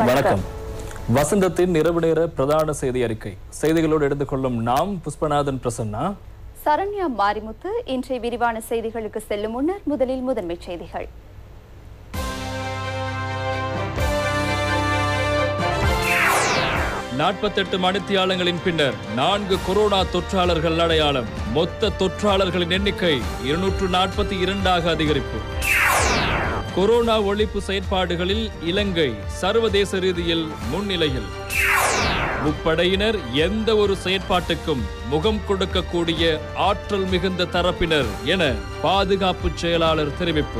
வணக்கம். வசந்தத்தின் இரவு நேர பிரதான செய்தி அறிக்கை. செய்திகளோடு எடுத்துக் கொள்ளும் நாம் புஷ்பநாதன் பிரசன்னா, சரண்யா மாரிமுத்து. இன்றைய விரிவான செய்திகளுக்கு செல்லும் முன்னர் முதலில் முதன்மை செய்திகள். நாற்பத்தெட்டு மணித்தியாலங்களின் பின்னர் 4 கொரோனா தொற்றாளர்கள் அடையாளம். மொத்த தொற்றாளர்களின் எண்ணிக்கை 242 அதிகரிப்பு. கொரோனா ஒழிப்பு செயற்பாடுகளில் இலங்கை சர்வதேச ரீதியில் முன்னிலையில். முப்படையினர் எந்த ஒரு செயற்பாட்டுக்கும் முகம் கொடுக்கக்கூடிய ஆற்றல் மிகுந்த தரப்பினர் என பாதுகாப்பு செயலாளர் தெரிவிப்பு.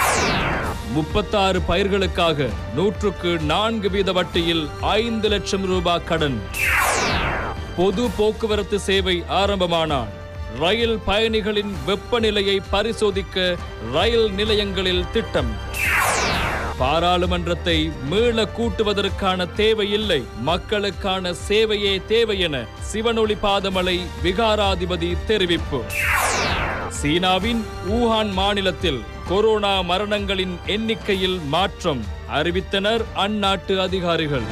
36 பயிர்களுக்காக 104% வட்டியில் 5 லட்சம் ரூபாய் கடன். பொது போக்குவரத்து சேவை ஆரம்பமானால் ரயில் பயணிகளின் வெப்பநிலையை பரிசோதிக்க ரயில் நிலையங்களில் திட்டம். பாராளுமன்றத்தை மீள கூட்டுவதற்கான தேவையில்லை, மக்களுக்கான சேவையே தேவை என சிவனொளி பாதமலை விகாராதிபதி தெரிவிப்பு. சீனாவின் ஊஹான் மாநிலத்தில் கொரோனா மரணங்களின் எண்ணிக்கையில் மாற்றம் அறிவித்தனர் அந்நாட்டு அதிகாரிகள்.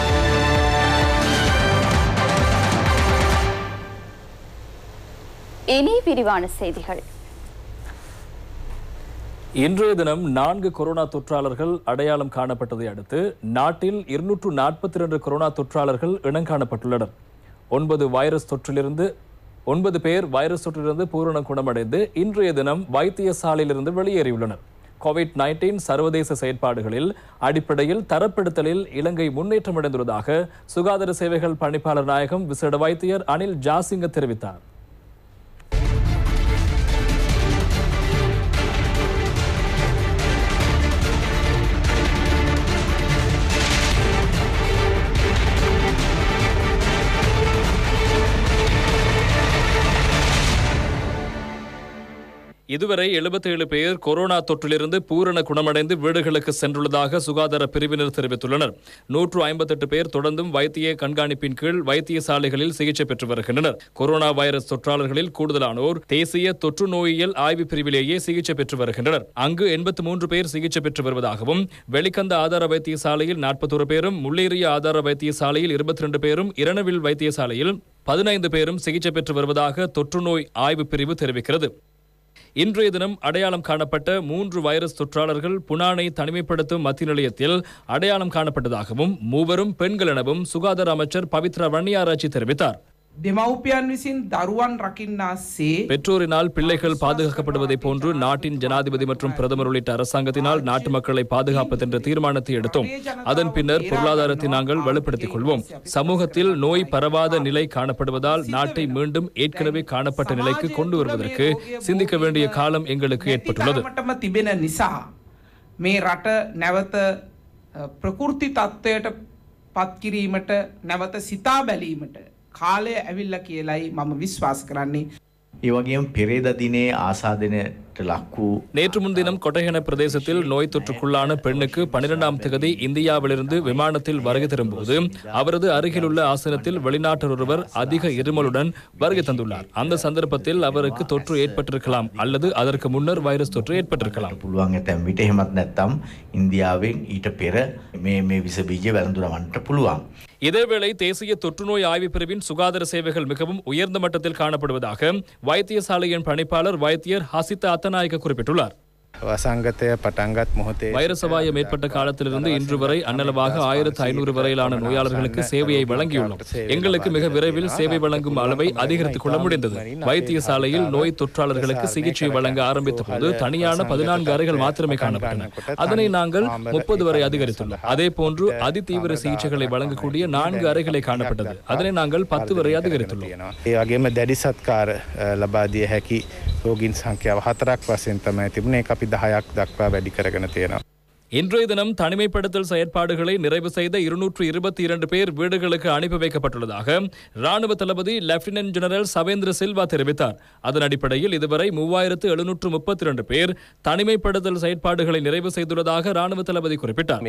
இனி விரிவான செய்திகள். இன்றைய தினம் 4 கொரோனா தொற்றாளர்கள் அடையாளம் காணப்பட்டதை அடுத்து நாட்டில் 242 கொரோனா தொற்றாளர்கள் இனங்காணப்பட்டுள்ளனர். 9 பேர் வைரஸ் தொற்றிலிருந்து பூரண குணமடைந்து இன்றைய தினம் வைத்தியசாலையிலிருந்து வெளியேறியுள்ளனர். கோவிட்-19 சர்வதேச செயற்பாடுகளில் அடிப்படையில் தரப்படுத்தலில் இலங்கை முன்னேற்றம் அடைந்துள்ளதாக சுகாதார சேவைகள் பணிப்பாளர் நாயகம் விசேட வைத்தியர் அனில் ஜாசிங்க தெரிவித்தார். இதுவரை 77 பேர் கொரோனா தொற்றிலிருந்து பூரண குணமடைந்து வீடுகளுக்கு சென்றுள்ளதாக சுகாதார பிரிவினர் தெரிவித்துள்ளனர். 158 பேர் தொடர்ந்தும் வைத்திய கண்காணிப்பின் கீழ் வைத்தியசாலைகளில் சிகிச்சை பெற்று வருகின்றனர். கொரோனா வைரஸ் தொற்றாளர்களில் கூடுதலானோர் தேசிய தொற்று நோயியல் ஆய்வு பிரிவிலேயே சிகிச்சை பெற்று வருகின்றனர். அங்கு 83 பேர் சிகிச்சை பெற்று வருவதாகவும், வெளிக்கந்த ஆதார வைத்தியசாலையில் 41 பேரும், முள்ளேறிய ஆதார வைத்தியசாலையில் 22 பேரும், இரணவில் வைத்தியசாலையில் 15 பேரும் சிகிச்சை பெற்று வருவதாக தொற்று நோய் ஆய்வு பிரிவு தெரிவிக்கிறது. இன்றைய தினம் அடையாளம் காணப்பட்ட 3 வைரஸ் தொற்றாளர்கள் புனானை தனிமைப்படுத்தும் மத்திய நிலையத்தில் அடையாளம் காணப்பட்டதாகவும், 3 பெண்கள் எனவும் சுகாதார அமைச்சர் பவித்ரா வன்னியாராச்சி தெரிவித்தார். பெற்றோரினால் பிள்ளைகள் பாதுகாக்கப்படுவதை போன்று நாட்டின் ஜனாதிபதி மற்றும் பிரதமர் உள்ளிட்ட அரசாங்கத்தினால் நாட்டு மக்களை பாதுகாப்பது என்ற தீர்மானத்தை எடுத்தோம். அதன் பின்னர் பொருளாதாரத்தை நாங்கள் வலுப்படுத்திக் கொள்வோம். சமூகத்தில் நோய் பரவாத நிலை காணப்படுவதால் நாட்டை மீண்டும் ஏற்கனவே காணப்பட்ட நிலைக்கு கொண்டு வருவதற்கு சிந்திக்க வேண்டிய காலம் எங்களுக்கு ஏற்பட்டுள்ளது. කාලය ඇවිල්ලා කියලයි මම විශ්වාස කරන්නේ. ඒ වගේම පෙරේද දිනේ ආසාදනයට ලක්වූ நேற்று முன்தினம் கொட்டகன பிரதேசத்தில் நோய் தொற்றுக்குள்ளான பெண்ணுக்கு 12ஆம் தேதி இந்தியாவிலிருந்து விமானத்தில் வருகை தரும்போது அவரது அருகிலுள்ள ஆசனத்தில் வெளிநாட்டர் ஒருவர் அதிக இருமலுடன் வருகை தந்துள்ளார். அந்த சந்தர்ப்பத்தில் அவருக்கு தொற்று ஏற்பட்டிருக்கலாம் அல்லது அதற்கு முன்னர் வைரஸ் தொற்று ஏற்பட்டிருக்கலாம். පුළුවන් ඇතැම් විට එහෙමත් නැත්නම් ඉන්දියාවෙන් ඊට පෙර මේ විස බීජ වැළඳුනවන්නට පුළුවන්. இதேவேளை தேசிய தொற்றுநோய் ஆய்வு பிரிவின் சுகாதார சேவைகள் மிகவும் உயர்ந்த மட்டத்தில் காணப்படுவதாக வைத்தியசாலையின் பணிப்பாளர் வைத்தியர் ஹசித அத்தநாயக்க குறிப்பிட்டுள்ளார். வைரஸ் அபாயம் ஏற்பட்ட காலத்திலிருந்து இன்று வரை அன்னளவாக 1500 வரையிலான நோயாளர்களுக்கு சேவையை வழங்கியுள்ளோம். எங்களுக்கு மிக விரைவில் சேவை வழங்கும் அளவை அதிகரித்துக் கொள்ள முடிந்தது. வைத்தியசாலையில் நோய் தொற்றாளர்களுக்கு சிகிச்சை வழங்க ஆரம்பித்த போது தனியான 14 அறைகள் மாத்திரமே காணப்பட்டன. அதனை நாங்கள் 30 வரை அதிகரித்துள்ளோம். அதே போன்று அதிதீவிர சிகிச்சைகளை வழங்கக்கூடிய 4 அறைகளை காணப்பட்டது. அதனை நாங்கள் 10 வரை அதிகரித்துள்ளோம். රෝගීන් සංඛ්‍යාව 4ක් වශයෙන් තමයි තිබුණේ. ඒක අපි 10ක් දක්වා වැඩි කරගෙන තියෙනවා. இன்றைய தினம் தனிமைப்படுத்தல் செயற்பாடுகளை நிறைவு செய்த 222 பேர் வீடுகளுக்கு அனுப்பி வைக்கப்பட்டுள்ளதாக ராணுவ தளபதி லெப்டினன்ட் ஜெனரல் சவேந்திர சில்வா தெரிவித்தார். அதன் அடிப்படையில் இதுவரை 3732 பேர் தனிமைப்படுத்தல் செயற்பாடுகளை நிறைவு செய்துள்ளதாக ராணுவ தளபதி குறிப்பிட்டார்.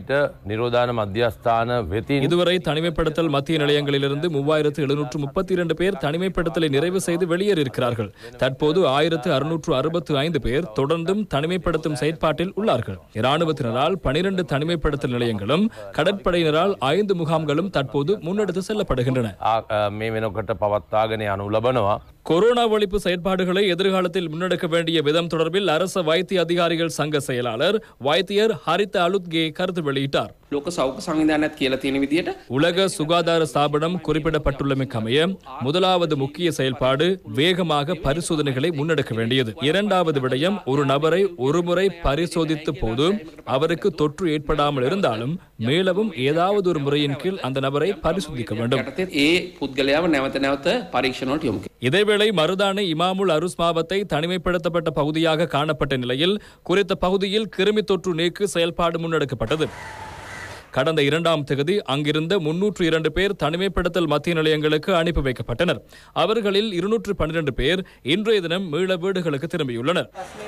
இதுவரை தனிமைப்படுத்தல் மத்திய நிலையங்களிலிருந்து 3732 பேர் தனிமைப்படுத்தலை நிறைவு செய்து வெளியேறியிருக்கிறார்கள். தற்போது 1665 பேர் தொடர்ந்தும் தனிமைப்படுத்தும் செயற்பாட்டில் உள்ளார்கள். ராணுவ இராணுவத்தினரால் 12 தனிமைப்படுத்தல் நிலையங்களும் கடற்படையினரால் 5 முகாம்களும் தற்போது முன்னெடுத்து செல்லப்படுகின்றன. මේ වෙනකොට පවත්වාගෙන යනු ලබනවා. கொரோனா ஒழிப்பு செயற்பாடுகளை எதிர்காலத்தில் முன்னெடுக்க வேண்டிய விதம் தொடர்பில் அரச வைத்திய அதிகாரிகள் சங்க செயலாளர் வைத்தியர் ஹரித அலுத்கே கருத்து வெளியிட்டார். ලෝක සෞඛ්‍ය සංවිධානයත් කියලා තියෙන විදියට உலக சுகாதார ஸ்தாபனம் குறிப்பிடப்பட்டுள்ளமைக்கமைய முதலாவது முக்கிய செயல்பாடு வேகமாக பரிசோதனைகளை முன்னெடுக்க வேண்டியது. இரண்டாவது விடயம், ஒரு நபரை ஒருமுறை பரிசோதித்த போது அவருக்கு தொற்று ஏற்படாமல் இருந்தாலும் மேலும் ஏதாவது ஒரு முறையின் கீழ் அந்த நபரை பரிசோதிக்க வேண்டும். ඒ පුද්ගලයාව නැවත නැවත පරීක්ෂණවලට යොමු කරනවා. இதேவேளை மருதானை இமாமுல் அருஸ் மாவத்தை தனிமைப்படுத்தப்பட்ட பகுதியாக காணப்பட்ட நிலையில் குறித்த பகுதியில் கிருமி தொற்று நீக்கு செயல்பாடு முன்னெடுக்கப்பட்டது. கடந்த 2ஆம் தேதி அங்கிருந்த 302 பேர் தனிமைப்படுத்தல் மத்திய நிலையங்களுக்கு அனுப்பி வைக்கப்பட்டனர். அவர்களில் 212 பேர் இன்றைய தினம் மீள வீடுகளுக்கு திரும்பியுள்ளனர்.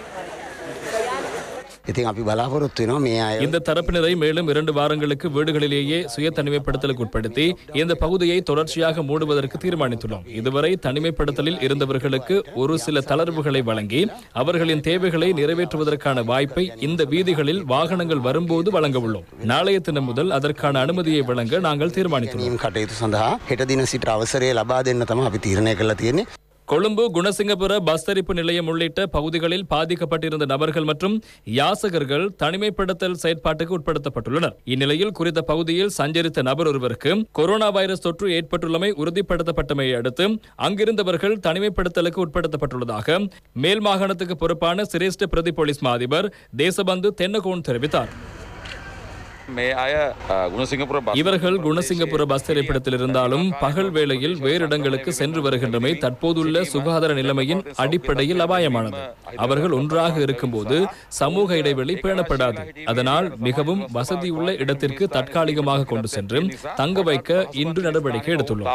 இந்த தரப்பினரை மேலும் 2 வாரங்களுக்கு வீடுகளிலேயே சுய தனிமைப்படுத்தலுக்கு உட்படுத்தி இந்த பகுதியை தொடர்ச்சியாக மூடுவதற்கு தீர்மானித்துள்ளோம். இதுவரை தனிமைப்படுத்தலில் இருந்தவர்களுக்கு ஒரு சில தளர்வுகளை வழங்கி அவர்களின் தேவைகளை நிறைவேற்றுவதற்கான வாய்ப்பை இந்த வீதிகளில் வாகனங்கள் வரும்போது வழங்க உள்ளோம். நாளைய தினம் முதல் அதற்கான அனுமதியை வழங்க நாங்கள் தீர்மானித்துள்ளோம். கொழும்பு குணசிங்கபுர பஸ் தரிப்பு நிலையம் உள்ளிட்ட பகுதிகளில் பாதிக்கப்பட்டிருந்த நபர்கள் மற்றும் யாசகர்கள் தனிமைப்படுத்தல் செயற்பாட்டுக்கு உட்படுத்தப்பட்டுள்ளனர். இந்நிலையில் குறித்த பகுதியில் சஞ்சரித்த நபர் ஒருவருக்கு கொரோனா வைரஸ் தொற்று ஏற்பட்டுள்ளமை உறுதிப்படுத்தப்பட்டமையை அடுத்து அங்கிருந்தவர்கள் தனிமைப்படுத்தலுக்கு உட்படுத்தப்பட்டுள்ளதாக மேல் மாகாணத்துக்கு பொறுப்பான சிரேஷ்ட பிரதி போலீஸ் மா அதிபர் தேசபந்து தென்னகோன் தெரிவித்தார். இவர்கள் குணசிங்கபுர பஸ் திரைப்படத்தில் இருந்தாலும் பகல் வேளையில் வேறு இடங்களுக்கு சென்று வருகின்றமை தற்போதுள்ள சுகாதார நிலைமையின் அடிப்படையில் அபாயமானது. அவர்கள் ஒன்றாக இருக்கும்போது சமூக இடைவெளி பேணப்படாது. அதனால் மிகவும் வசதியுள்ள இடத்திற்கு தற்காலிகமாக கொண்டு சென்று தங்க வைக்க இன்று நடவடிக்கை எடுத்துள்ளோம்.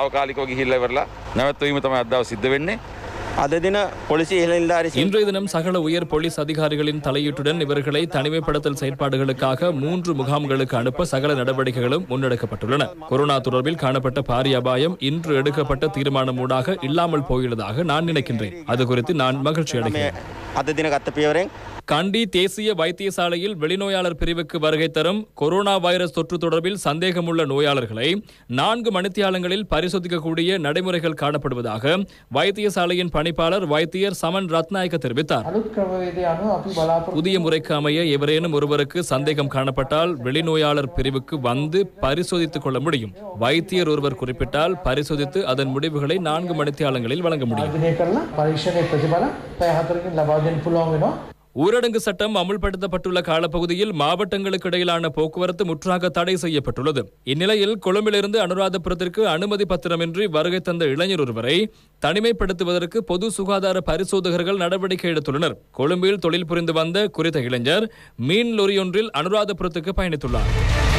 இன்றைய தினம் சகல உயர் போலீஸ் அதிகாரிகளின் தலையீட்டுடன் இவர்களை தனிமைப்படுத்தல் செயற்பாடுகளுக்காக 3 முகாம்களுக்கு அனுப்ப சகல நடவடிக்கைகளும் முன்னெடுக்கப்பட்டுள்ளன. கொரோனா தொடர்பில் காணப்பட்ட பாரிய அபாயம் இன்று எடுக்கப்பட்ட தீர்மானம் ஊடாக இல்லாமல் போயுள்ளதாக நான் நினைக்கின்றேன். அது குறித்து நான் மகிழ்ச்சி அடைகிறேன். கண்டி தேசிய வைத்தியசாலையில் வெளிநோயாளர் பிரிவுக்கு வருகை தரும் கொரோனா வைரஸ் தொற்று தொடர்பில் சந்தேகமுள்ள நோயாளர்களை 4 மணித்தியாலங்களில் பரிசோதிக்கக்கூடிய நடைமுறைகள் காணப்படுவதாக வைத்தியசாலையின் பணிப்பாளர் வைத்தியர் சமன் ரத்நாயக்க தெரிவித்தார். புதிய முறைக்கு அமைய எவரேனும் ஒருவருக்கு சந்தேகம் காணப்பட்டால் வெளிநோயாளர் பிரிவுக்கு வந்து பரிசோதித்துக் கொள்ள முடியும். வைத்தியர் ஒருவர் குறிப்பிட்டால் பரிசோதித்து அதன் முடிவுகளை 4 மணித்தியாலங்களில் வழங்க முடியும். ஊரடங்கு சட்டம் அமுல்படுத்தப்பட்டுள்ள காலப்பகுதியில் மாவட்டங்களுக்கு இடையிலான போக்குவரத்து முற்றாக தடை செய்யப்பட்டுள்ளது. இந்நிலையில் கொழும்பிலிருந்து அனுராதபுரத்திற்கு அனுமதி பத்திரமின்றி வருகை தந்த இளைஞர் ஒருவரை தனிமைப்படுத்துவதற்கு பொது சுகாதார பரிசோதகர்கள் நடவடிக்கை எடுத்துள்ளனர். கொழும்பில் தொழில் புரிந்து வந்த குறித்த இளைஞர் மீன் லொரியொன்றில் அனுராதபுரத்துக்கு பயணித்துள்ளார்.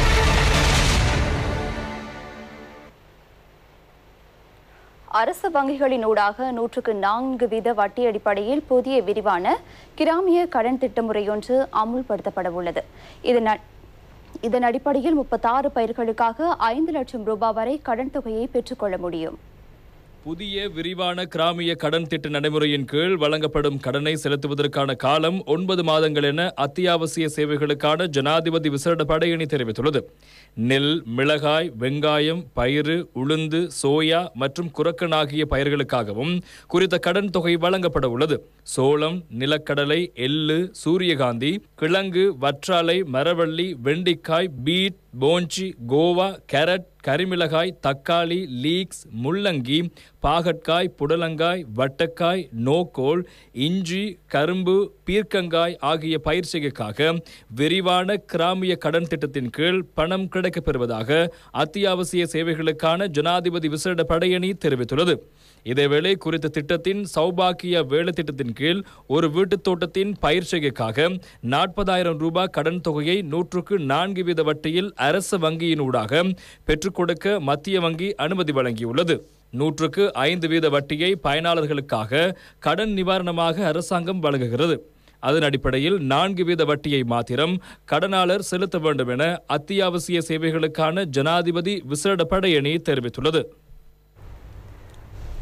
அரசு வங்கிகளின் ஊடாக 104% வட்டி அடிப்படையில் புதிய விரிவான கிராமிய கடன் திட்டமுறையொன்று அமுல்படுத்தப்பட உள்ளது. இதன் அடிப்படையில் 36 பயிர்களுக்காக 5 லட்சம் ரூபாய் வரை கடன் தொகையை பெற்றுக்கொள்ள முடியும். புதிய விரிவான கிராமிய கடன் திட்ட நடைமுறையின் கீழ் வழங்கப்படும் கடனை செலுத்துவதற்கான காலம் 9 மாதங்கள் என அத்தியாவசிய சேவைகளுக்கான ஜனாதிபதி விசேட படையணி தெரிவித்துள்ளது. நெல், மிளகாய், வெங்காயம், பயிறு, உளுந்து, சோயா மற்றும் குரக்கன் ஆகிய பயிர்களுக்காகவும் குறித்த கடன் தொகை வழங்கப்பட உள்ளது. சோளம், நிலக்கடலை, எள்ளு, சூரியகாந்தி, கிழங்கு, வற்றாலை, மரவள்ளி, வெண்டிக்காய், பீட், போஞ்சி, கோவா, கேரட், கரிமிளகாய், தக்காளி, லீக்ஸ், முள்ளங்கி, பாகற்காய், புடலங்காய், வட்டக்காய், நோக்கோல், இஞ்சி, கரும்பு, பீர்க்கங்காய் ஆகிய பயிர் செய்கைக்காக விரிவான கிராமிய கடன் திட்டத்தின் கீழ் பணம் கிடைக்கப் பெறுவதாக அத்தியாவசிய சேவைகளுக்கான ஜனாதிபதி விசேட படையணி தெரிவித்துள்ளது. இதேவேளை குறித்த திட்டத்தின் சௌபாக்கிய வேலை திட்டத்தின் கீழ் ஒரு வீட்டுத் தோட்டத்தின் பயிர் செய்கைக்காக 40,000 ரூபாய் கடன் தொகையை 104% வட்டியில் அரசு வங்கியினூடாக பெற்றுக் கொடுக்க மத்திய வங்கி அனுமதி வழங்கியுள்ளது. 105% வட்டியை பயனாளர்களுக்காக கடன் நிவாரணமாக அரசாங்கம் வழங்குகிறது. அதன் அடிப்படையில் 4% வட்டியை மாத்திரம் கடனாளர் செலுத்த வேண்டும் என அத்தியாவசிய சேவைகளுக்கான ஜனாதிபதி விசேட படையணி தெரிவித்துள்ளது.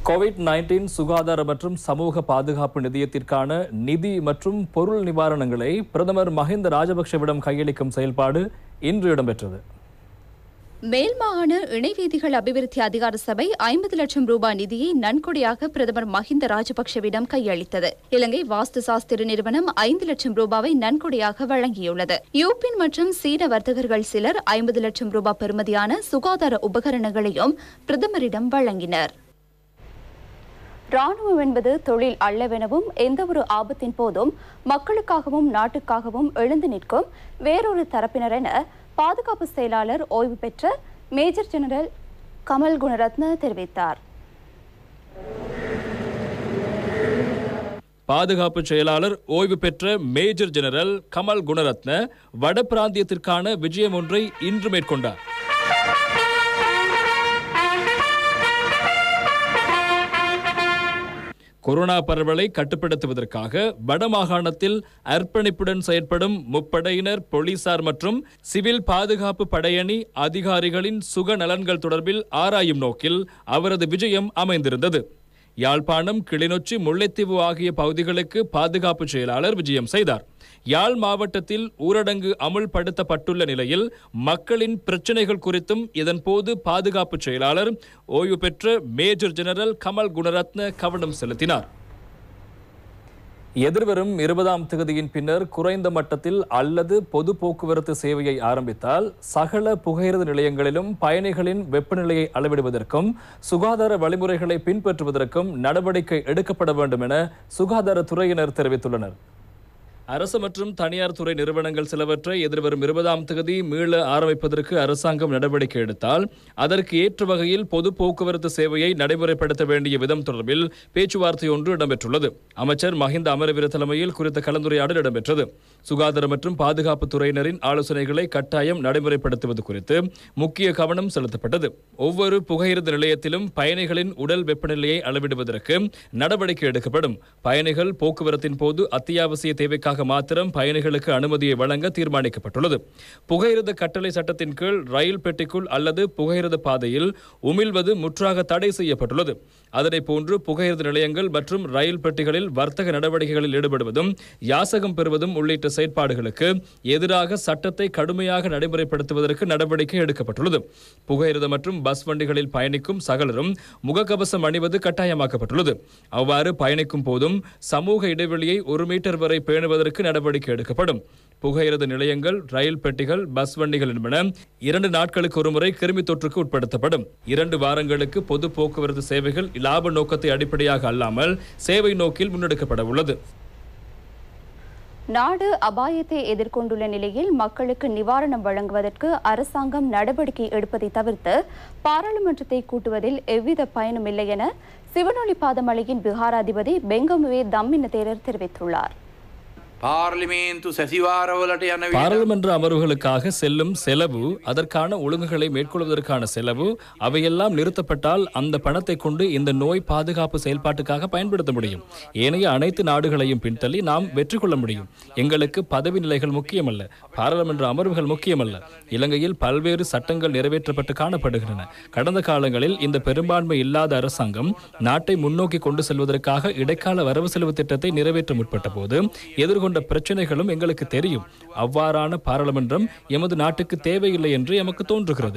கோவிட்-19 சுகாதார மற்றும் சமூக பாதுகாப்பு நிதியத்திற்கான நிதி மற்றும் பொருள் நிவாரணங்களை பிரதமர் மஹிந்த ராஜபக்ஷவிடம் கையளிக்கும் செயல்பாடு இன்று இடம்பெற்றது. மேல் மாகாண இணைவீதிகள் அபிவிருத்தி அதிகார சபை 50 லட்சம் ரூபாய் நிதியை நன்கொடையாக பிரதமர் மஹிந்த ராஜபக்ஷவிடம் கையளித்தது. இலங்கை வாஸ்து சாஸ்திர நிறுவனம் 5 லட்சம் ரூபாவை நன்கொடையாக வழங்கியுள்ளது. யூபின் மற்றும் சீன வர்த்தகர்கள் சிலர் 50 லட்சம் ரூபாய் பெறுமதியான சுகாதார உபகரணங்களையும் பிரதமரிடம் வழங்கினர். ராணுவம் என்பது தொழில் அல்லவெனவும் எந்தவொரு ஆபத்தின் போதும் மக்களுக்காகவும் நாட்டுக்காகவும் எழுந்து நிற்கும் வேறொரு தரப்பினர் என பாதுகாப்பு செயலாளர் ஓய்வு பெற்ற மேஜர் ஜெனரல் கமல் குணரத்ன தெரிவித்தார். பாதுகாப்பு செயலாளர் ஓய்வு பெற்ற மேஜர் ஜெனரல் கமல் குணரத்ன வட பிராந்தியத்திற்கான விஜயம் ஒன்றை இன்று மேற்கொண்டார். கொரோனா பரவலை கட்டுப்படுத்துவதற்காக வடமாகாணத்தில் அர்ப்பணிப்புடன் செயற்படும் முப்படையினர், போலீசார் மற்றும் சிவில் பாதுகாப்பு படையணி அதிகாரிகளின் சுக நலன்கள் தொடர்பில் ஆராயும் நோக்கில் அவரது விஜயம் அமைந்திருந்தது. யாழ்ப்பாணம், கிளிநொச்சி, முல்லைத்தீவு ஆகிய பகுதிகளுக்கு பாதுகாப்பு செயலாளர் விஜயம் செய்தார். யாழ் மாவட்டத்தில் ஊரடங்கு அமுல்படுத்தப்பட்டுள்ள நிலையில் மக்களின் பிரச்சினைகள் குறித்தும் இதன்போது பாதுகாப்பு செயலாளர் ஓய்வு பெற்ற மேஜர் ஜெனரல் கமல் குணரத்ன கவனம் செலுத்தினார். எதிர்வரும் 20ஆம் தேதியின் பின்னர் குறைந்த மட்டத்தில் அல்லது பொது போக்குவரத்து சேவையை ஆரம்பித்தால் சகல புகையிரத நிலையங்களிலும் பயணிகளின் வெப்பநிலையை அளவிடுவதற்கும் சுகாதார வழிமுறைகளை பின்பற்றுவதற்கும் நடவடிக்கை எடுக்கப்பட வேண்டும் என சுகாதாரத்துறையினர் தெரிவித்துள்ளனர். அரசு மற்றும் தனியார் துறை நிறுவனங்கள் சிலவற்றை எதிர்வரும் 20ஆம் தேதி மீள ஆரம்பிப்பதற்கு அரசாங்கம் நடவடிக்கை எடுத்தால் அதற்கு ஏற்ற வகையில் பொது போக்குவரத்து சேவையை நடைமுறைப்படுத்த வேண்டிய விதம் தொடர்பில் பேச்சுவார்த்தை ஒன்று இடம்பெற்றுள்ளது. அமைச்சர் மஹிந்த அமரவீர தலைமையில் குறித்த கலந்துரையாடல் இடம்பெற்றது. சுகாதார மற்றும் பாதுகாப்பு துறையினரின் ஆலோசனைகளை கட்டாயம் நடைமுறைப்படுத்துவது குறித்து முக்கிய கவனம் செலுத்தப்பட்டது. ஒவ்வொரு புகையிரத நிலையத்திலும் பயணிகளின் உடல் வெப்பநிலையை அளவிடுவதற்கு நடவடிக்கை எடுக்கப்படும். பயணிகள் போக்குவரத்தின் போது அத்தியாவசிய தேவைக்காக மாத்திரம் பயணிகளுக்கு அனுமதியை வழங்க தீர்மானிக்கப்பட்டுள்ளது. புகையிரத கட்டளை சட்டத்தின் கீழ் ரயில் பெட்டிக்குள் அல்லது புகையிரத பாதையில் உமிழ்வது முற்றாக தடை செய்யப்பட்டுள்ளது. அதனை போன்று புகையிரத நிலையங்கள் மற்றும் ரயில் பெட்டிகளில் வர்த்தக நடவடிக்கைகளில் ஈடுபடுவதும் யாசகம் பெறுவதும் உள்ளிட்ட செயற்பாடுகளுக்கு எதிராக சட்டத்தை கடுமையாக நடைமுறைப்படுத்துவதற்கு நடவடிக்கை எடுக்கப்பட்டுள்ளது. புகையிரத மற்றும் பஸ் வண்டிகளில் பயணிக்கும் சகலரும் முகக்கவசம் அணிவது கட்டாயமாக்கப்பட்டுள்ளது. அவ்வாறு பயணிக்கும் போதும் சமூக இடைவெளியை 1 மீட்டர் வரை பேணுவதற்கு நடவடிக்கை எடுக்கப்படும். புகையிரத நிலையங்கள், ரயில் பெட்டிகள், பஸ் வண்டிகள் என்பன 2 நாட்களுக்கு ஒருமுறை கிருமி தொற்றுக்கு உட்படுத்தப்படும். 2 வாரங்களுக்கு பொது போக்குவரத்து சேவைகள் லாப நோக்கத்தை அடிப்படையாக அல்லாமல் சேவை நோக்கில் முன்னெடுக்கப்பட உள்ளது. நாடு அபாயத்தை எதிர்கொண்டுள்ள நிலையில் மக்களுக்கு நிவாரணம் வழங்குவதற்கு அரசாங்கம் நடவடிக்கை எடுப்பதை தவிர்த்து பாராளுமன்றத்தை கூட்டுவதில் எவ்வித பயனும் இல்லை என சிவனொளி பாதமலையின் விகாராதிபதி பெங்கமுவே தம்மின தேரர் தெரிவித்துள்ளார். பாராளுமன்ற அமர்வுகளுக்காக செல்லும் செலவு, அதற்கான ஒழுங்குகளை மேற்கொள்வதற்கான செலவு, அவையெல்லாம் நிறுத்தப்பட்டால் அந்த பணத்தை கொண்டு இந்த நோய் பாதுகாப்பு செயல்பாட்டுக்காக பயன்படுத்த முடியும். ஏனைய அனைத்து நாடுகளையும் பின்தள்ளி நாம் வெற்றி கொள்ள முடியும். எங்களுக்கு பதவி நிலைகள் முக்கியமல்ல, பாராளுமன்ற அமர்வுகள் முக்கியமல்ல. இலங்கையில் பல்வேறு சட்டங்கள் நிறைவேற்றப்பட்டு காணப்படுகின்றன. கடந்த காலங்களில் இந்த பெரும்பான்மை இல்லாத அரசாங்கம் நாட்டை முன்னோக்கி கொண்டு செல்வதற்காக இடைக்கால வரவு செலவு திட்டத்தை நிறைவேற்ற முற்பட்ட போது எதிர்கொண்ட பிரச்சனைகளும் எங்களுக்கு தெரியும். அவ்வாறான பாராளுமன்றம் எமது நாட்டுக்கு தேவையில்லை என்று எமக்கு தோன்றுகிறது.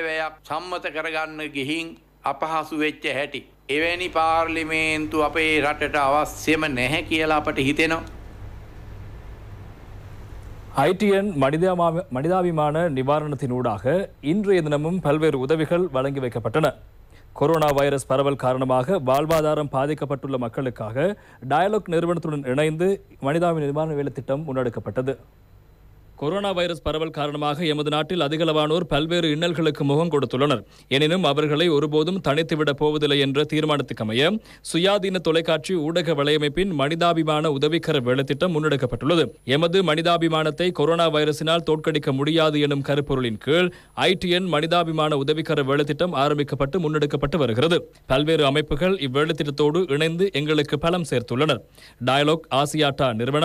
එවැනි පාර්ලිමේන්තු අපේ රටට අවශ්‍යම නැහැ කියලා අපට හිතෙනවා. ஐடிஎன் மனிதாபிமான நிவாரணத்தினூடாக இன்றைய தினமும் பல்வேறு உதவிகள் வழங்கி வைக்கப்பட்டன. கொரோனா வைரஸ் பரவல் காரணமாக வாழ்வாதாரம் பாதிக்கப்பட்டுள்ள மக்களுக்காக டயலாக் நிறுவனத்துடன் இணைந்து மனிதாபிமான நிவாரண வேலை திட்டம் முன்னெடுக்கப்பட்டது. கொரோனா வைரஸ் பரவல் காரணமாக எமது நாட்டில் அதிகளவானோர் பல்வேறு இன்னல்களுக்கு முகம் கொடுத்துள்ளனர். எனினும் அவர்களை ஒருபோதும் தனித்துவிடப் போவதில்லை என்ற தீர்மானத்துக்கமைய சுயாதீன தொலைக்காட்சி ஊடக வலையமைப்பின் மனிதாபிமான உதவிக்கர வேலைத்திட்டம் முன்னெடுக்கப்பட்டுள்ளது. எமது மனிதாபிமானத்தை கொரோனா வைரஸினால் தோற்கடிக்க முடியாது எனும் கருப்பொருளின் கீழ் ஐடிஎன் மனிதாபிமான உதவிக்கர வேலைத்திட்டம் ஆரம்பிக்கப்பட்டு முன்னெடுக்கப்பட்டு வருகிறது. பல்வேறு அமைப்புகள் இவ்வேலைத்திட்டத்தோடு இணைந்து எங்களுக்கு பலம் சேர்த்துள்ளனர். டயலாக், ஆசியாட்டா நிறுவனம்,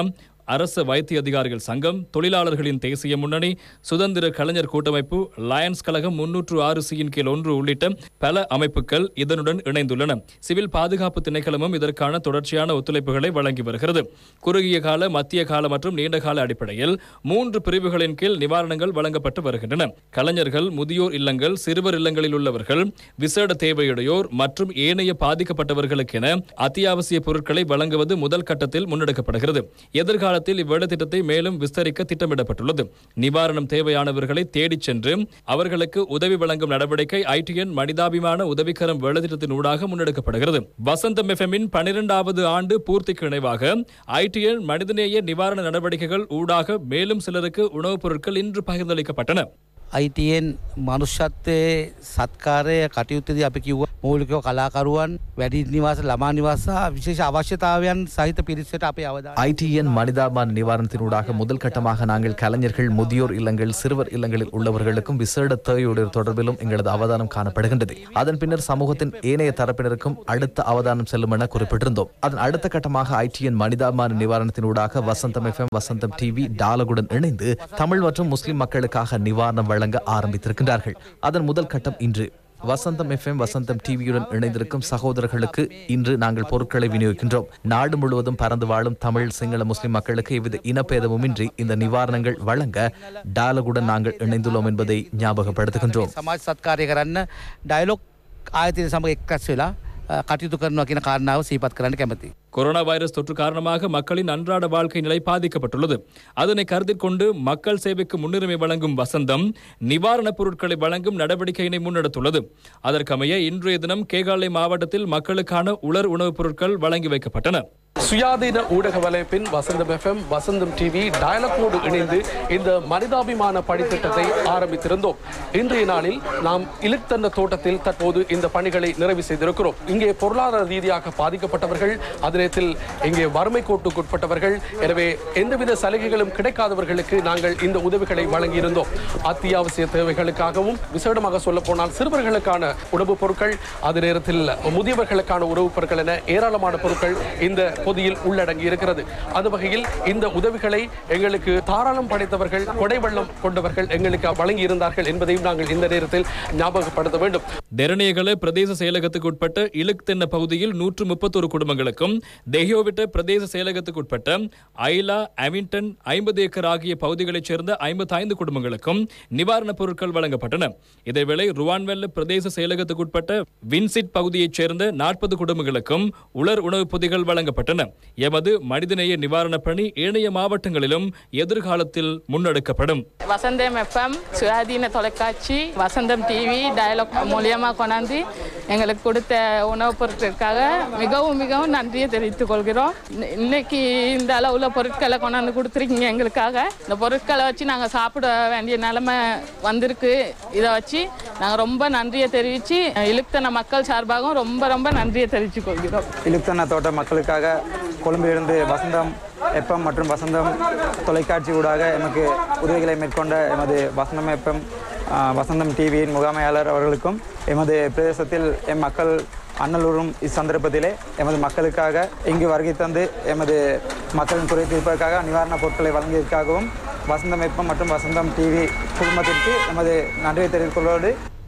அரசு வைத்திய அதிகாரிகள் சங்கம், தொழிலாளர்களின் தேசிய முன்னணி, சுதந்திர கலைஞர் கூட்டமைப்பு, லயன்ஸ் கழகம் 306 கீழ் 1 உள்ளிட்ட பல அமைப்புகள் இதனுடன் இணைந்துள்ளன. சிவில் பாதுகாப்பு திணைக்களமும் இதற்கான தொடர்ச்சியான ஒத்துழைப்புகளை வழங்கி வருகிறது. குறுகிய கால, மத்திய கால மற்றும் நீண்ட கால அடிப்படையில் 3 பிரிவுகளின் கீழ் நிவாரணங்கள் வழங்கப்பட்டு வருகின்றன. கலைஞர்கள், முதியோர் இல்லங்கள், சிறுவர் இல்லங்களில் உள்ளவர்கள், விசேட தேவையுடையோர் மற்றும் ஏனைய பாதிக்கப்பட்டவர்களுக்கென அத்தியாவசிய பொருட்களை வழங்குவது முதல் கட்டத்தில் முன்னெடுக்கப்படுகிறது. எதிர்காலத்தில் இவ்வேலை திட்டத்தை மேலும் விஸ்தரிக்க திட்டமிடப்பட்டுள்ளது. நிவாரணம் தேவையானவர்களை தேடிச் சென்று அவர்களுக்கு உதவி வழங்கும் நடவடிக்கை ITN மனிதாபிமான உதவிக்கரம் வேலை திட்டத்தின் ஊடாக முன்னெடுக்கப்படுகிறது. வசந்தம் FM-இன் 12வது ஆண்டு பூர்த்திக்கு இணைவாக ITN மனிதநேய நிவாரண நடவடிக்கைகள் ஊடாக மேலும் சிலருக்கு உணவுப் பொருட்கள் இன்று பகிர்ந்தளிக்கப்பட்டன. ITN මනුෂ්‍යත්වයේ සත්කාරය කටයුත්තදී අපි කිව්ව මූලිකව කලාකරුවන් වැඩි නිවාස ළමා නිවාස විශේෂ අවශ්‍යතාවයන් සහිත පිරිසට අපේ අවධානය ITN மனிதாபிமான நிவாரணத்தினூடாக முதல் கட்டமாக நாங்கள் கலைஞர்கள், முதியோர் இல்லங்கள், சிறுவர் இல்லங்களில் உள்ளவர்களுக்கும் விசேட தேவையுடைய தொடர்பிலும் எங்களது அவதானம் காணப்படுகின்றது. அதன் பின்னர் சமூகத்தின் ஏனைய தரப்பினருக்கும் அடுத்த அவதானம் செல்லும் என குறிப்பிட்டிருந்தோம். அதன் அடுத்த கட்டமாக ITN மனிதாபிமான நிவாரணத்தினூடாக வசந்தம் FM, வசந்தம் TV, டாலகுடன் இணைந்து தமிழ் மற்றும் முஸ்லிம் மக்களுக்காக நிவாரணம் வழங்க ஆரம்பித்திருக்கின்றார்கள். அதன் முதல் கட்டம் இன்று. வசந்தம் FM, வசந்தம் டிவியுடன் இணைந்திருக்கும் சகோதரர்களுக்கு இன்று நாங்கள் பொருட்களை விநியோகிக்கின்றோம். நாடு முழுவதும் பறந்து வாழும் தமிழ், சிங்கள, முஸ்லிம் மக்களுக்கு எவ்வித இனப்பேதமுமின்றி இந்த நிவாரணங்கள் வழங்க டாலகுடன் நாங்கள் இணைந்துள்ளோம் என்பதை ஞாபகப்படுத்துகின்றோம். සමාජ සත්කාරය කරන්න ඩයලොග් ආයතනය සමග එක්රැස් වෙලා කටයුතු කරනවා කියන කාරණාව සිහිපත් කරන්න කැමැතියි. கொரோனா வைரஸ் தொற்று காரணமாக மக்களின் அன்றாட வாழ்க்கை நிலை பாதிக்கப்பட்டுள்ளது. அதனை கருத்தில் கொண்டு மக்கள் சேவைக்கு முன்னுரிமை வழங்கும் வசந்தம் நிவாரணப் பொருட்களை வழங்கும் நடவடிக்கையினை முன்னெடுத்துள்ளது. அதற்கமைய இன்றைய தினம் கேகாலை மாவட்டத்தில் மக்களுக்கான உலர் உணவுப் பொருட்கள் வழங்கி வைக்கப்பட்டன. சுயாதீன ஊடக வலைப்பின் வசந்தம் FM, வசந்தம் TV, டயலாகோடு இணைந்து இந்த மனிதாபிமான பணித்திட்டத்தை ஆரம்பித்திருந்தோம். இன்றைய நாளில் நாம் இலுக்தன்ன தோட்டத்தில் தற்போது இந்த பணிகளை நிறைவு செய்திருக்கிறோம். இங்கே பொருளாதார ரீதியாக பாதிக்கப்பட்டவர்கள், அதனத்தில் இங்கே வறுமை கோட்டுக்குட்பட்டவர்கள், எனவே எந்தவித சலுகைகளும் கிடைக்காதவர்களுக்கு நாங்கள் இந்த உதவிகளை வழங்கியிருந்தோம். அத்தியாவசிய தேவைகளுக்காகவும், விசேடமாக சொல்ல போனால் சிறுவர்களுக்கான உணவுப் பொருட்கள், அதே நேரத்தில் முதியவர்களுக்கான உணவுப் பொருட்கள் என ஏராளமான பொருட்கள் இந்த பொதியில் உள்ளடங்கி இருக்கிறது. அந்த வகையில் இந்த உதவிகளை எங்களுக்கு தாராளம் படைத்தவர்கள், கொடை வெள்ளம் கொண்டவர்கள் எங்களுக்கு வழங்கி இருந்தார்கள் என்பதையும் நாங்கள் இந்த நேரத்தில் ஞாபகப்படுத்த வேண்டும். தெரணியகல பிரதேச செயலகத்துக்கு உட்பட்ட இலுக்தென்ன பகுதியில் 131 குடும்பங்களுக்கும், தெஹியோவிட்ட பிரதேச செயலகத்துக்கு உட்பட்ட ஐலா, அவின்டன், 50 ஏக்கர் ஆகிய பகுதிகளைச் சேர்ந்த 55 குடும்பங்களுக்கும் நிவாரணப் பொருட்கள் வழங்கப்பட்டன. இதேவேளை ருவான்வெல்ல பிரதேச செயலகத்துக்கு உட்பட்ட வின்சிட் பகுதியைச் சேர்ந்த 40 குடும்பங்களுக்கும் உலர் உணவுப் பொதிகள் வழங்கப்பட்டன. எமது மனிதநேய நிவாரண பணி ஏனைய மாவட்டங்களிலும் எதிர்காலத்தில் முன்னெடுக்கப்படும். வசந்தம் FM, சுயாதீன தொலைக்காட்சி, வசந்தம் TV, டயலாக் மூலியமா கொண்டாந்து எங்களுக்கு கொடுத்த உணவுப் பொருட்களுக்காக மிகவும் மிகவும் நன்றியை தெரிவித்துக் கொள்கிறோம். இன்னைக்கு இந்த அளவுல பொருட்களை கொண்டாந்து கொடுத்துருக்கீங்க எங்களுக்காக. இந்த பொருட்களை வச்சு நாங்கள் சாப்பிட வேண்டிய நிலைமை வந்திருக்கு. இதை வச்சு நாங்கள் ரொம்ப நன்றியை தெரிவித்து இலுக்தன மக்கள் சார்பாகவும் ரொம்ப ரொம்ப நன்றியை தெரிவித்துக் கொள்கிறோம். இலுக்தன தோட்ட மக்களுக்காக கொழும்பிலிருந்து வசந்தம் FM மற்றும் வசந்தம் தொலைக்காட்சி ஊடாக எமக்கு உதவிகளை மேற்கொண்ட எமது வசந்தம் FM, வசந்தம் டிவியின் முகாமையாளர் அவர்களுக்கும், எமது பிரதேசத்தில் மக்கள் அண்ணலூரும் இச்சந்தர்ப்பத்திலே எமது மக்களுக்காக இங்கு வருகை தந்து எமது மக்களின் குறை தீர்ப்பதற்காக நிவாரணப் பொருட்களை வழங்கியதற்காகவும் வசந்தம் FM மற்றும் வசந்தம் டிவி குழுமத்திற்கு எமது நன்றியை தெரிவித்துக் கொள்வோடு,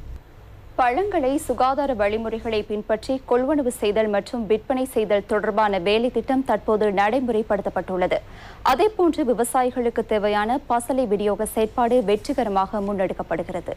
பழங்களை சுகாதார வழிமுறைகளை பின்பற்றி கொள்வனவு செய்தல் மற்றும் விற்பனை செய்தல் தொடர்பான வேலை திட்டம் தற்போது நடைமுறைப்படுத்தப்பட்டுள்ளது. அதேபோன்று விவசாயிகளுக்கு தேவையான பசலை விநியோக செயற்பாடு வெற்றிகரமாக முன்னெடுக்கப்படுகிறது.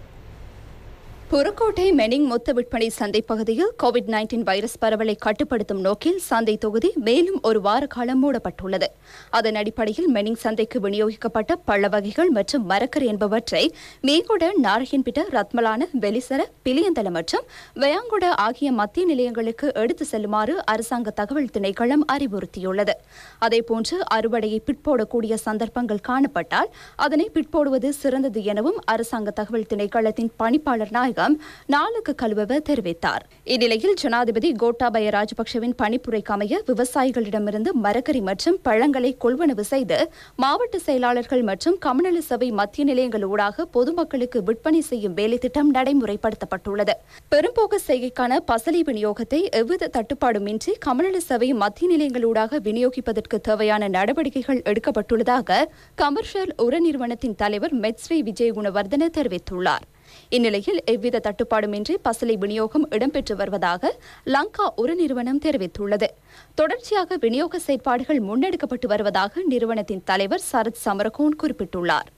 புறக்கோட்டை மெனிங் மொத்த விற்பனை சந்தை பகுதியில் COVID-19 வைரஸ் பரவலை கட்டுப்படுத்தும் நோக்கில் சந்தை தொகுதி மேலும் ஒரு வார காலம் மூடப்பட்டுள்ளது. அதன் அடிப்படையில் மெனிங் சந்தைக்கு விநியோகிக்கப்பட்ட பழ வகைகள் மற்றும் மரக்கறி என்பவற்றை மேகொட, நாரயன்பிட்ட, ரத்மலான, வெலிசர, பிலியந்தல மற்றும் வயாங்குட ஆகிய மத்திய நிலையங்களுக்கு எடுத்து செல்லுமாறு அரசாங்க தகவல் திணைக்களம் அறிவுறுத்தியுள்ளது. அதேபோன்று அறுவடையை பிற்போடக்கூடிய சந்தர்ப்பங்கள் காணப்பட்டால் அதனை பிற்போடுவது சிறந்தது எனவும் அரசாங்க தகவல் திணைக்களத்தின் பணிப்பாளர் நாயகம் நாயகம் நாளுக்கு கழுவ தெரிவித்தார். இந்நிலையில் ஜனாதிபதி கோட்டாபய ராஜபக்சவின் பணிப்புரைக்கு அமைய விவசாயிகளிடமிருந்து மரக்கறி மற்றும் பழங்களை கொள்வனவு செய்து மாவட்ட செயலாளர்கள் மற்றும் கமநல சபை மத்திய நிலையங்களூடாக பொதுமக்களுக்கு விற்பனை செய்யும் வேலை திட்டம் நடைமுறைப்படுத்தப்பட்டுள்ளது. பெரும்போக்கு செய்கைக்கான பசலை விநியோகத்தை எவ்வித தட்டுப்பாடுமின்றி கமநல சபை மத்திய நிலையங்களூடாக விநியோகிப்பதற்கு தேவையான நடவடிக்கைகள் எடுக்கப்பட்டுள்ளதாக கமர்ஷியல் உர நிறுவனத்தின் தலைவர் மெட்ஸ்ரீ விஜய் குணவர்தன தெரிவித்துள்ளார். இந்நிலையில் எவ்வித தட்டுப்பாடுமின்றி பசலை விநியோகம் இடம்பெற்று வருவதாக லங்கா உர நிறுவனம் தெரிவித்துள்ளது. தொடர்ச்சியாக விநியோக செயற்பாடுகள் முன்னெடுக்கப்பட்டு வருவதாக நிறுவனத்தின் தலைவர் சரத் சமரகோன் குறிப்பிட்டுள்ளார்.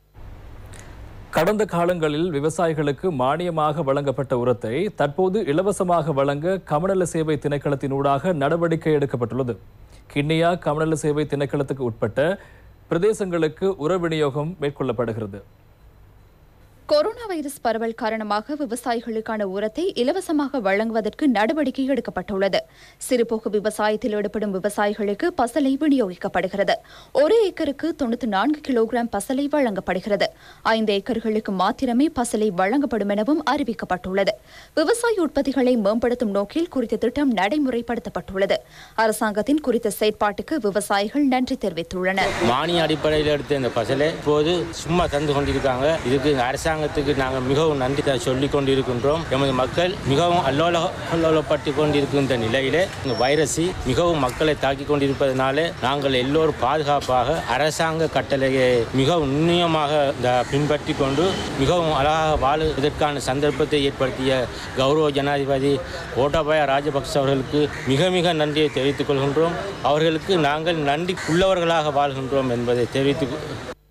கடந்த காலங்களில் விவசாயிகளுக்கு மானியமாக வழங்கப்பட்ட உரத்தை தற்போது இலவசமாக வழங்க கமநல சேவை திணைக்களத்தினூடாக நடவடிக்கை எடுக்கப்பட்டுள்ளது. கிண்ணியா கமநல சேவை திணைக்களத்துக்கு உட்பட்ட பிரதேசங்களுக்கு உர விநியோகம் மேற்கொள்ளப்படுகிறது. கொரோனா வைரஸ் பரவல் காரணமாக விவசாயிகளுக்கான உரத்தை இலவசமாக வழங்குவதற்கு நடவடிக்கை எடுக்கப்பட்டுள்ளது. சிறுபோக்கு விவசாயத்தில் ஈடுபடும் விவசாயிகளுக்கு பசலை விநியோகிக்கப்படுகிறது. 1 ஏக்கருக்கு 94 கிலோகிராம் பசலை வழங்கப்படுகிறது. 5 ஏக்கர்களுக்கு மாத்திரமே பசலை வழங்கப்படும் எனவும் அறிவிக்கப்பட்டுள்ளது. விவசாய உற்பத்திகளை மேம்படுத்தும் நோக்கில் குறித்த திட்டம் நடைமுறைப்படுத்தப்பட்டுள்ளது. அரசாங்கத்தின் குறித்த செயற்பாட்டுக்கு விவசாயிகள் நன்றி தெரிவித்துள்ளனர். மானிய அடிப்படையில் எடுத்த இந்த பசலை இப்போது சும்மா தந்து கொண்டிருக்காங்க. இதுக்கு அரசாங்கத்துக்கு நாங்கள் மிகவும் நன்றி சொல்லிக் கொண்டிருக்கின்றோம். எமது மக்கள் மிகவும் அல்லோலப்பட்டு கொண்டிருக்கின்ற நிலையிலே இந்த வைரஸ் மிகவும் மக்களை தாக்கிக் கொண்டிருப்பதனாலே நாங்கள் எல்லோரும் பாதுகாப்பாக அரசாங்க கட்டளையை மிகவும் நுண்ணியமாக பின்பற்றி கொண்டு மிகவும் அழகாக வாழுவதற்கான சந்தர்ப்பத்தை ஏற்படுத்திய கௌரவ ஜனாதிபதி கோட்டாபய ராஜபக்ச அவர்களுக்கு மிக மிக நன்றியை தெரிவித்துக் கொள்கின்றோம். அவர்களுக்கு நாங்கள் நன்றி உள்ளவர்களாக வாழ்கின்றோம் என்பதை தெரிவித்து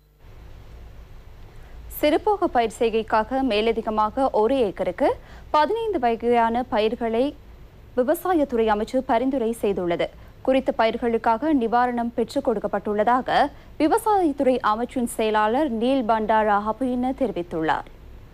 சிறுபோக பயிர் செய்கைக்காக மேலதிகமாக 1 ஏக்கருக்கு 15 வகையான பயிர்களை விவசாயத்துறை அமைச்சு பரிந்துரை செய்துள்ளது. குறித்த பயிர்களுக்காக நிவாரணம் பெற்றுக் கொடுக்கப்பட்டுள்ளதாக விவசாயத்துறை அமைச்சின் செயலாளர் நீல் பண்டாரா ஹபுயின தெரிவித்துள்ளார்.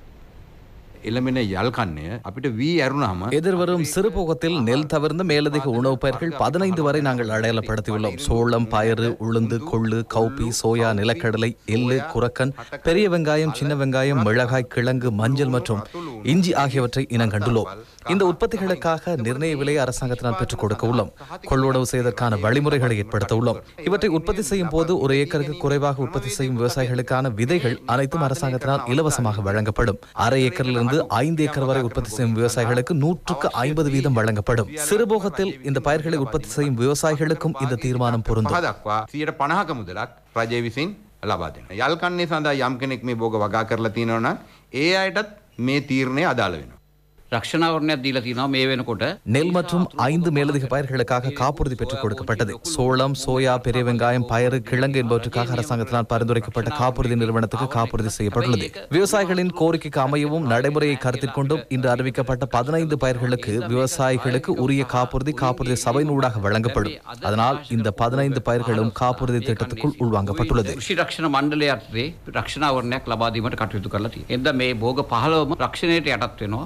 எதிர்வரும் சிறுபோகத்தில் நெல் தவிர்ந்த மேலதிக உணவுப் பயிர்கள் 15 வரை நாங்கள் அடையாளப்படுத்தியுள்ளோம். சோளம், பயறு, உளுந்து, கொள்ளு, கௌப்பி, சோயா, நிலக்கடலை, எள்ளு, குரக்கன், பெரிய வெங்காயம், சின்ன வெங்காயம், மிளகாய், கிழங்கு, மஞ்சள் மற்றும் இஞ்சி ஆகியவற்றை இனங்கண்டுள்ளோம். இந்த உற்பத்திகளுக்காக நிர்ணய விலையை அரசாங்கத்தினால் பெற்றுக் கொடுக்க உள்ளோம். கொள்வனவு செய்வதற்கான வழிமுறைகளை ஏற்படுத்த உள்ளோம். இவற்றை உற்பத்தி செய்யும் போது 1 ஏக்கருக்கு குறைவாக உற்பத்தி செய்யும் விவசாயிகளுக்கான விதைகள் அனைத்தும் அரசாங்கத்தினால் இலவசமாக வழங்கப்படும். 1/2 ஏக்கரிலிருந்து 5 ஏக்கர் வரை உற்பத்தி செய்யும் விவசாயிகளுக்கு 100% வீதம் வழங்கப்படும். சிறுபோகத்தில் இந்த பயிர்களை உற்பத்தி செய்யும் விவசாயிகளுக்கும் இந்த தீர்மானம் பொருந்தும். යල්කන්නේ සඳහා යම් කෙනෙක් මේ භෝග වගා කරලා තියෙනවා නම් ඒ අයටත් මේ තීරණය අදාළ වෙනවා. ரக்ஷணாவர்ணයක් දීලා තියෙනවා මේ වෙනකොට. நெல் மற்றும் 5 மேலதிக பயிர்களுக்காக காப்புறுதி பெற்றுக் கொடுக்கப்பட்டது. சோளம், சோயா, பெரிய வெங்காயம், பயறு, கிழங்கு என்பவற்றுக்காக அரசாங்கத்தினால் பரிந்துரைக்கப்பட்ட காப்புறுதி நிறுவனத்துக்கு காப்புறுதி செய்யப்பட்டுள்ளது. விவசாயிகளின் கோரிக்கைக்கு அமையவும் நடைமுறையை கருத்தில் கொண்டும் இன்று அறிவிக்கப்பட்ட 15 பயிர்களுக்கு விவசாயிகளுக்கு உரிய காப்புறுதி சபையினூடாக வழங்கப்படும். அதனால் இந்த 15 பயிர்களும் காப்புறுதி திட்டத்துக்குள் உள்வாங்கப்பட்டுள்ளது. කෘෂි රක්ෂණ මණ්ඩලයේ රක්ෂණාවරණයක් ලබා දීමට කටයුතු කරලා තියෙනවා. එඳ මේ භෝග 15ම රක්ෂණයට යටත් වෙනවා.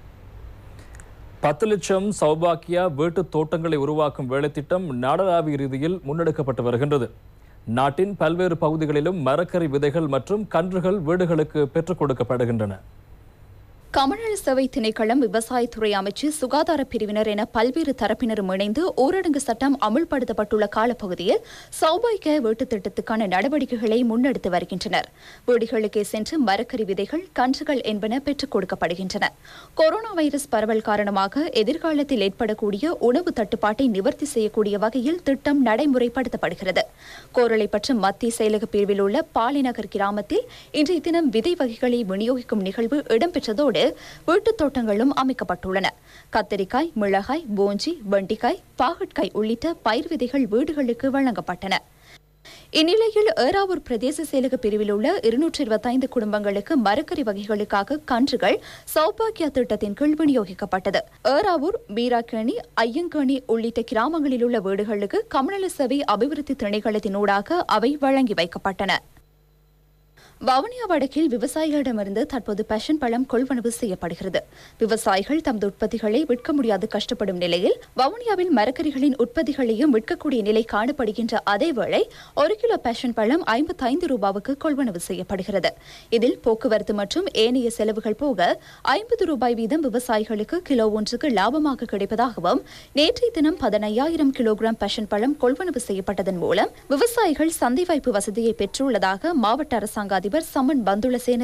10 லட்சம் சௌபாக்கியா வீட்டு தோட்டங்களை உருவாக்கும் வேலைத்திட்டம் நாடளாவிய ரீதியில் முன்னெடுக்கப்பட்டு வருகின்றது. நாட்டின் பல்வேறு பகுதிகளிலும் மரக்கறி விதைகள் மற்றும் கன்றுகள் வீடுகளுக்கு பெற்றுக் கொடுக்கப்படுகின்றன. கமநல சேவை திணைக்களம், விவசாயத்துறை அமைச்சு, சுகாதார பிரிவினர் என பல்வேறு தரப்பினரும் இணைந்து ஊரடங்கு சட்டம் அமுல்படுத்தப்பட்டுள்ள காலப்பகுதியில் சௌபாக்கிய வீட்டு திட்டத்துக்கான நடவடிக்கைகளை முன்னெடுத்து வருகின்றனர். வீடுகளுக்கே சென்று மரக்கறி விதைகள், கன்றுகள் என்பன பெற்றுக் கொடுக்கப்படுகின்றன. கொரோனா வைரஸ் பரவல் காரணமாக எதிர்காலத்தில் ஏற்படக்கூடிய உணவு தட்டுப்பாட்டை நிவர்த்தி செய்யக்கூடிய வகையில் திட்டம் நடைமுறைப்படுத்தப்படுகிறது. கோரளைப்பற்று மத்திய செயலக பிரிவில் உள்ள பாலிநகர் கிராமத்தில் இன்றைய தினம் விதை வகைகளை விநியோகிக்கும் நிகழ்வு இடம்பெற்றதோடு வீட்டுத் தோட்டங்களும் அமைக்கப்பட்டுள்ளன. கத்தரிக்காய், மிளகாய், போஞ்சி, வெண்டிக்காய், பாகற்காய் உள்ளிட்ட பயிர் விதைகள் வீடுகளுக்கு வழங்கப்பட்டன. இந்நிலையில் ஏறாவூர் பிரதேச செயலக பிரிவில் உள்ள 225 குடும்பங்களுக்கு மரக்கறி வகைகளுக்காக கன்றுகள் சௌபாக்கியா திட்டத்தின் கீழ் விநியோகிக்கப்பட்டது. ஏறாவூர், மீராக்கேணி, ஐயங்கேணி உள்ளிட்ட கிராமங்களில் உள்ள வீடுகளுக்கு கமநல சேவை அபிவிருத்தி திணைக்களத்தினூடாக அவை வழங்கி வைக்கப்பட்டன. வவுனியா வடக்கில் விவசாயிகளிடமிருந்து தற்போது பேஷன் பழம் கொள்வனவு செய்யப்படுகிறது. விவசாயிகள் தமது உற்பத்திகளை விற்க முடியாது கஷ்டப்படும் நிலையில் வவுனியாவில் மரக்கறிகளின் உற்பத்திகளையும் விற்கக்கூடிய நிலை காணப்படுகின்ற அதேவேளை 1 கிலோ பேஷன் பழம் 55 ரூபாவுக்கு கொள்வனவு செய்யப்படுகிறது. இதில் போக்குவரத்து மற்றும் ஏனைய செலவுகள் போக 50 ரூபாய் வீதம் விவசாயிகளுக்கு கிலோ ஒன்றுக்கு லாபமாக கிடைப்பதாகவும் நேற்றைய தினம் 15,000 கிலோகிராம் பேஷன் பழம் கொள்வனவு செய்யப்பட்டதன் மூலம் விவசாயிகள் சந்தை வாய்ப்பு வசதியை பெற்றுள்ளதாக மாவட்ட அரசாங்க அதிபர் சமன் பந்துலசேன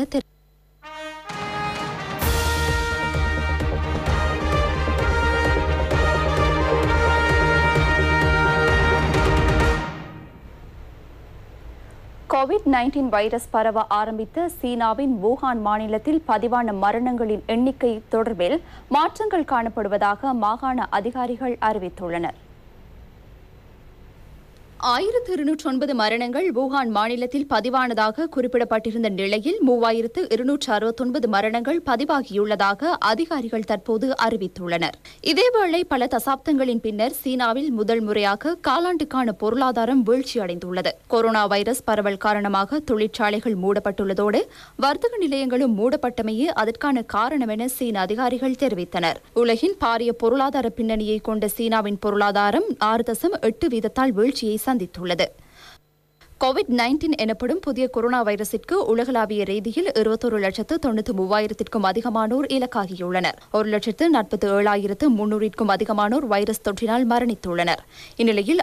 COVID-19 வைரஸ் பரவ ஆரம்பித்த சீனாவின் வூஹான் மாநிலத்தில் பதிவான மரணங்களின் எண்ணிக்கை தொடர்பில் மாற்றங்கள் காணப்படுவதாக மாகாண அதிகாரிகள் அறிவித்துள்ளனர். 1209 மரணங்கள் வூஹான் மாநிலத்தில் பதிவானதாக குறிப்பிடப்பட்டிருந்த நிலையில் 3269 மரணங்கள் பதிவாகியுள்ளதாக அதிகாரிகள் தற்போது அறிவித்துள்ளனர். இதேவேளை பல தசாப்தங்களின் பின்னர் சீனாவில் முதல் முறையாக காலாண்டுக்கான பொருளாதாரம் வீழ்ச்சியடைந்துள்ளது. கொரோனா வைரஸ் பரவல் காரணமாக தொழிற்சாலைகள் மூடப்பட்டுள்ளதோடு வர்த்தக நிலையங்களும் மூடப்பட்டமையே அதற்கான காரணம் என சீன அதிகாரிகள் தெரிவித்தனர். உலகின் பாரிய பொருளாதார பின்னணியை கொண்ட சீனாவின் பொருளாதாரம் 6.8 வீதத்தால் வீழ்ச்சியை சந்தித்துள்ளது. COVID-19 எனப்படும் புதிய கொரோனா வைரஸிற்கு உலகளாவிய ரீதியில் 21,93,000 அதிகமானோர் இலக்காகியுள்ளனர். 1,47,300 அதிகமானோர் வைரஸ் தொற்றினால் மரணித்துள்ளனர். இந்நிலையில்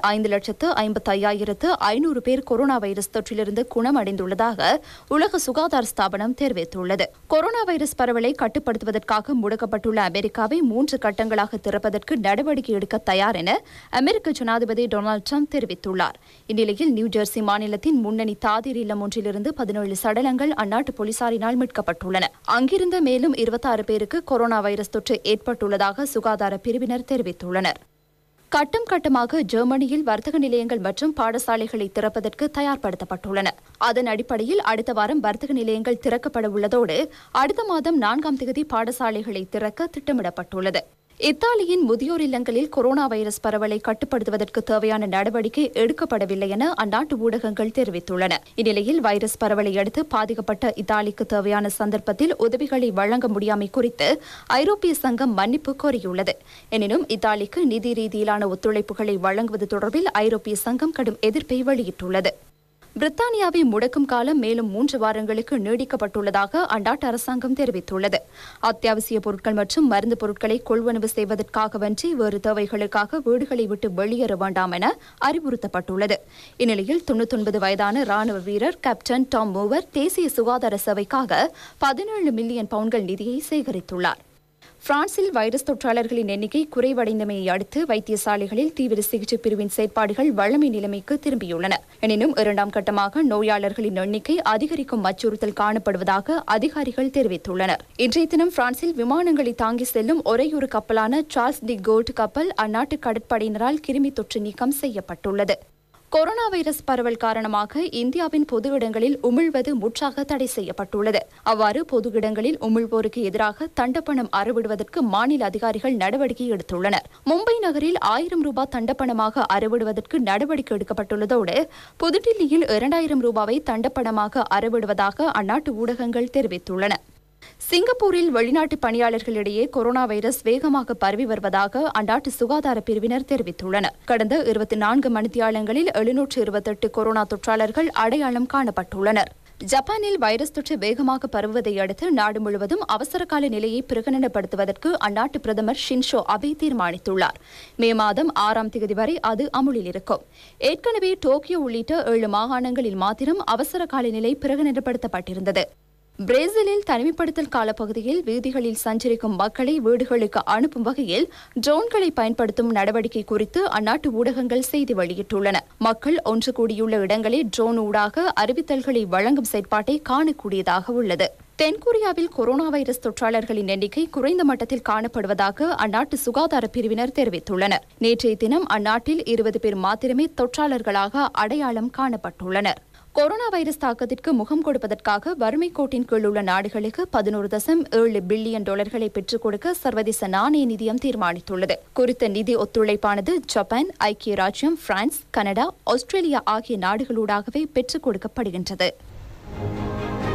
5,55,500 பேர் கொரோனா வைரஸ் தொற்றிலிருந்து குணமடைந்துள்ளதாக உலக சுகாதார ஸ்தாபனம் தெரிவித்துள்ளது. கொரோனா வைரஸ் பரவலை கட்டுப்படுத்துவதற்காக முடக்கப்பட்டுள்ள அமெரிக்காவை 3 கட்டங்களாக திறப்பதற்கு நடவடிக்கை எடுக்க தயார் என அமெரிக்க ஜனாதிபதி டொனால்டு ட்ரம்ப் தெரிவித்துள்ளார். இந்நிலையில் நியூஜெர்சி மாநிலத்தின் முன்னணி தாதிர் இல்லம் ஒன்றிலிருந்து 17 சடலங்கள் அந்நாட்டு போலீசாரினால் மீட்கப்பட்டுள்ளன. அங்கிருந்த மேலும் 26 பேருக்கு கொரோனா வைரஸ் தொற்று ஏற்பட்டுள்ளதாக சுகாதார பிரிவினர் தெரிவித்துள்ளனர். கட்டம் கட்டமாக ஜெர்மனியில் வர்த்தக நிலையங்கள் மற்றும் பாடசாலைகளை திறப்பதற்கு தயார்படுத்தப்பட்டுள்ளன. அதன் அடிப்படையில் அடுத்த வாரம் வர்த்தக நிலையங்கள் திறக்கப்பட உள்ளதோடு அடுத்த மாதம் 4ஆம் தேதி பாடசாலைகளை திறக்க திட்டமிடப்பட்டுள்ளது. இத்தாலியின் முதியோர் இல்லங்களில் கொரோனா வைரஸ் பரவலை கட்டுப்படுத்துவதற்கு தேவையான நடவடிக்கை எடுக்கப்படவில்லை என அந்நாட்டு ஊடகங்கள் தெரிவித்துள்ளன. இந்நிலையில் வைரஸ் பரவலை அடுத்து பாதிக்கப்பட்ட இத்தாலிக்கு தேவையான சந்தர்ப்பத்தில் உதவிகளை வழங்க முடியாமை குறித்து ஐரோப்பிய சங்கம் மன்னிப்பு கோரியுள்ளது. எனினும் இத்தாலிக்கு நிதி ரீதியிலான ஒத்துழைப்புகளை வழங்குவது தொடர்பில் ஐரோப்பிய சங்கம் கடும் எதிர்ப்பை வெளியிட்டுள்ளது. பிரித்தானியாவை முடக்கும் காலம் மேலும் 3 வாரங்களுக்கு நீடிக்கப்பட்டுள்ளதாக அந்நாட்டு அரசாங்கம் தெரிவித்துள்ளது. அத்தியாவசிய பொருட்கள் மற்றும் மருந்து பொருட்களை கொள்வனவு செய்வதற்காகவன்றி வேறு தேவைகளுக்காக வீடுகளை விட்டு வெளியேற வேண்டாம் என அறிவுறுத்தப்பட்டுள்ளது. இந்நிலையில் 99 வயதான ராணுவ வீரர் கேப்டன் டாம் மூவர் தேசிய சுகாதார சேவைக்காக 17 மில்லியன் பவுண்ட்கள் நிதியை சேகரித்துள்ளார். பிரான்சில் வைரஸ் தொற்றாளர்களின் எண்ணிக்கை குறைவடைந்தமையை அடுத்து வைத்தியசாலைகளில் தீவிர சிகிச்சை பிரிவின் செயற்பாடுகள் வழமை நிலைமைக்கு திரும்பியுள்ளன. எனினும் 2ஆம் கட்டமாக நோயாளர்களின் எண்ணிக்கை அதிகரிக்கும் அச்சுறுத்தல் காணப்படுவதாக அதிகாரிகள் தெரிவித்துள்ளனர். இன்றைய தினம் பிரான்சில் விமானங்களை தாங்கி செல்லும் ஒரேயொரு கப்பலான சார்ல்ஸ் டி கோல்ட் கப்பல் அந்நாட்டு கடற்படையினரால் கிருமி தொற்று நீக்கம் செய்யப்பட்டுள்ளது. கொரோனா வைரஸ் பரவல் காரணமாக இந்தியாவின் பொது இடங்களில் உமிழ்வது முற்றாக தடை செய்யப்பட்டுள்ளது. அவ்வாறு பொது இடங்களில் உமிழ்வோருக்கு எதிராக தண்டப்பணம் அறவிடுவதற்கு மாநில அதிகாரிகள் நடவடிக்கை எடுத்துள்ளனர். மும்பை நகரில் 1000 ரூபாய் தண்டப்பணமாக அறவிடுவதற்கு நடவடிக்கை எடுக்கப்பட்டுள்ளதோடு புதுடில்லியில் 2000 ரூபாவை தண்டப்பணமாக அறவிடுவதாக அந்நாட்டு ஊடகங்கள் தெரிவித்துள்ளன. சிங்கப்பூரில் வெளிநாட்டு பணியாளர்களிடையே கொரோனா வைரஸ் வேகமாக பரவி வருவதாக அந்நாட்டு சுகாதார பிரிவினர் தெரிவித்துள்ளனர். கடந்த 24 மணித்தியாலங்களில் 728 கொரோனா தொற்றாளர்கள் அடையாளம் காணப்பட்டுள்ளனர். ஜப்பானில் வைரஸ் தொற்று வேகமாக பரவுவதை அடுத்து நாடு முழுவதும் அவசரகால நிலையை பிரகடனப்படுத்துவதற்கு அந்நாட்டு பிரதமர் ஷின்சோ அபே தீர்மானித்துள்ளார். மே மாதம் 6ஆம் தேதி வரை அது அமுலில் இருக்கும். ஏற்கனவே டோக்கியோ உள்ளிட்ட 7 மாகாணங்களில் மாத்திரம் அவசரகால நிலை பிரகடனப்படுத்தப்பட்டிருந்தது. பிரேசிலில் தனிமைப்படுத்தல் காலப்பகுதியில் வீதிகளில் சஞ்சரிக்கும் மக்களை வீடுகளுக்கு அனுப்பும் வகையில் ட்ரோன்களை பயன்படுத்தும் நடவடிக்கை குறித்து அந்நாட்டு ஊடகங்கள் செய்தி வெளியிட்டுள்ளன. மக்கள் ஒன்று கூடியுள்ள இடங்களில் ட்ரோன் ஊடாக அறிவித்தல்களை வழங்கும் செயற்பாட்டை காணக்கூடியதாக உள்ளது. தென்கொரியாவில் கொரோனா வைரஸ் தொற்றாளர்களின் எண்ணிக்கை குறைந்த மட்டத்தில் காணப்படுவதாக அந்நாட்டு சுகாதார பிரிவினர் தெரிவித்துள்ளனர். நேற்றைய தினம் அந்நாட்டில் 20 பேர் மாத்திரமே தொற்றாளர்களாக அடையாளம் காணப்பட்டுள்ளனர். கொரோனா வைரஸ் தாக்கத்திற்கு முகம் கொடுப்பதற்காக வறுமை கோட்டின் கீழ் உள்ள நாடுகளுக்கு $11.7 பில்லியன் பெற்றுக் கொடுக்க சர்வதேச நாணய நிதியம் தீர்மானித்துள்ளது. குறித்த நிதி ஒத்துழைப்பானது ஜப்பான், ஐக்கிய ராஜ்யம், பிரான்ஸ், கனடா, ஆஸ்திரேலியா ஆகிய நாடுகளூடாகவே பெற்றுக் கொடுக்கப்படுகின்றது.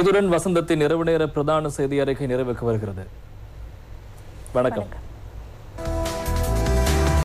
இதுடன் வசந்தத்தின் இரவு நேர பிரதான செய்தி அறிக்கை நிறைவுக்கு வருகிறது. வணக்கம்.